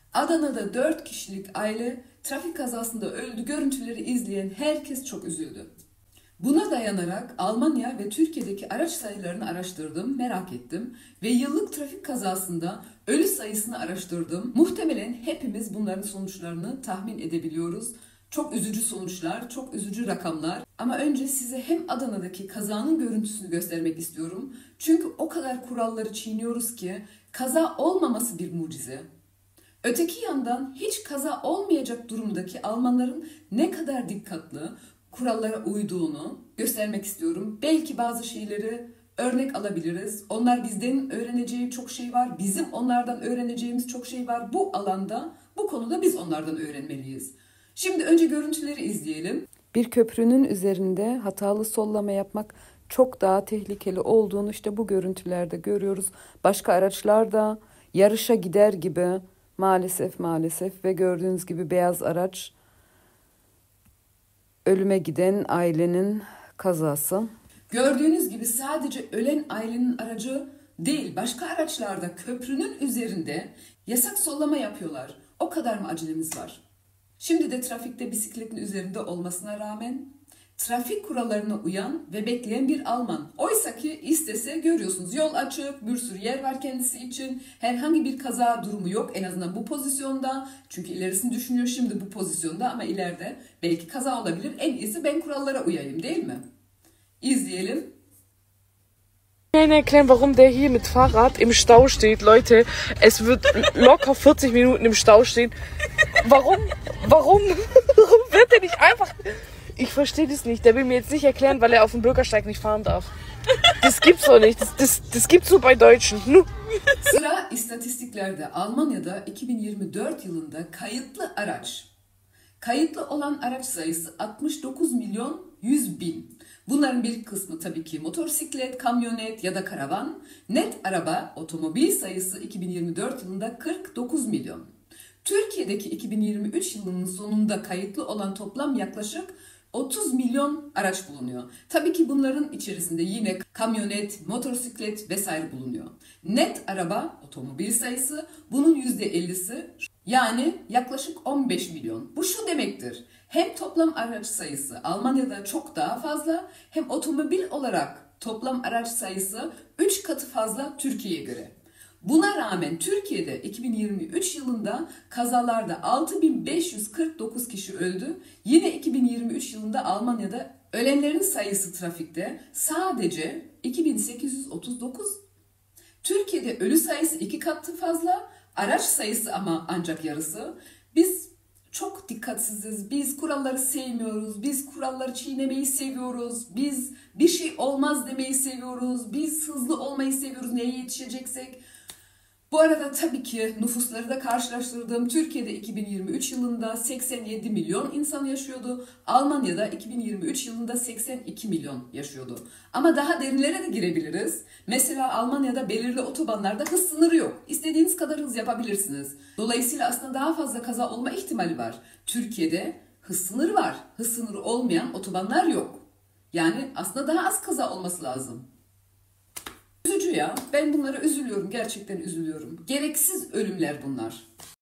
Adana'da 4 kişilik aile trafik kazasında öldü. Görüntüleri izleyen herkes çok üzüldü. Buna dayanarak Almanya ve Türkiye'deki araç sayılarını araştırdım, merak ettim ve yıllık trafik kazasında ölü sayısını araştırdım. Muhtemelen hepimiz bunların sonuçlarını tahmin edebiliyoruz. Çok üzücü sonuçlar, çok üzücü rakamlar. Ama önce size hem Adana'daki kazanın görüntüsünü göstermek istiyorum. Çünkü o kadar kuralları çiğniyoruz ki kaza olmaması bir mucize. Öteki yandan hiç kaza olmayacak durumdaki Almanların ne kadar dikkatli kurallara uyduğunu göstermek istiyorum. Belki bazı şeyleri örnek alabiliriz. Onlar bizden öğreneceği çok şey var. Bizim onlardan öğreneceğimiz çok şey var. Bu alanda, bu konuda biz onlardan öğrenmeliyiz. Şimdi önce görüntüleri izleyelim. Bir köprünün üzerinde hatalı sollama yapmak çok daha tehlikeli olduğunu işte bu görüntülerde görüyoruz. Başka araçlar da yarışa gider gibi maalesef ve gördüğünüz gibi beyaz araç ölüme giden ailenin kazası. Gördüğünüz gibi sadece ölen ailenin aracı değil, başka araçlarda köprünün üzerinde yasak sollama yapıyorlar. O kadar mı acelemiz var? Şimdi de trafikte bisikletin üzerinde olmasına rağmen trafik kurallarına uyan ve bekleyen bir Alman. Oysa ki istese görüyorsunuz yol açık, bir sürü yer var kendisi için. Herhangi bir kaza durumu yok en azından bu pozisyonda. Çünkü ilerisini düşünüyor şimdi bu pozisyonda ama ileride belki kaza olabilir. En iyisi ben kurallara uyayım değil mi? İzleyelim. Ich kann erklären, warum der hier mit Fahrrad im Stau steht. Leute, es wird locker 40 Minuten im Stau stehen. Warum wird der nicht einfach... Ich verstehe das nicht. Der will mir jetzt nicht erklären, weil er auf dem Bürgersteig nicht fahren darf. Das gibt's doch nicht. Das gibt's nur bei Deutschen. Sıra istatistiklerde. Almanya'da 2024 yılında kayıtlı olan araç sayısı 69 milyon 100 bin. Bunların bir kısmı tabii ki motosiklet, kamyonet ya da karavan. Net araba, otomobil sayısı 2024 yılında 49 milyon. Türkiye'deki 2023 yılının sonunda kayıtlı olan toplam yaklaşık 30 milyon araç bulunuyor. Tabii ki bunların içerisinde yine kamyonet, motosiklet vesaire bulunuyor. Net araba, otomobil sayısı bunun %50'si yani yaklaşık 15 milyon. Bu şu demektir. Hem toplam araç sayısı Almanya'da çok daha fazla hem otomobil olarak toplam araç sayısı 3 katı fazla Türkiye'ye göre. Buna rağmen Türkiye'de 2023 yılında kazalarda 6549 kişi öldü. Yine 2023 yılında Almanya'da ölenlerin sayısı trafikte sadece 2839. Türkiye'de ölü sayısı 2 katı fazla, araç sayısı ama ancak yarısı. Biz çok dikkatsiziz, biz kuralları sevmiyoruz, biz kuralları çiğnemeyi seviyoruz, biz bir şey olmaz demeyi seviyoruz, biz hızlı olmayı seviyoruz neye yetişeceksek. Bu arada tabii ki nüfusları da karşılaştırdım. Türkiye'de 2023 yılında 87 milyon insan yaşıyordu. Almanya'da 2023 yılında 82 milyon yaşıyordu. Ama daha derinlere de girebiliriz. Mesela Almanya'da belirli otobanlarda hız sınırı yok. İstediğiniz kadar hız yapabilirsiniz. Dolayısıyla aslında daha fazla kaza olma ihtimali var. Türkiye'de hız sınırı var. Hız sınırı olmayan otobanlar yok. Yani aslında daha az kaza olması lazım. Üzücü ya. Ben bunlara üzülüyorum. Gerçekten üzülüyorum. Gereksiz ölümler bunlar.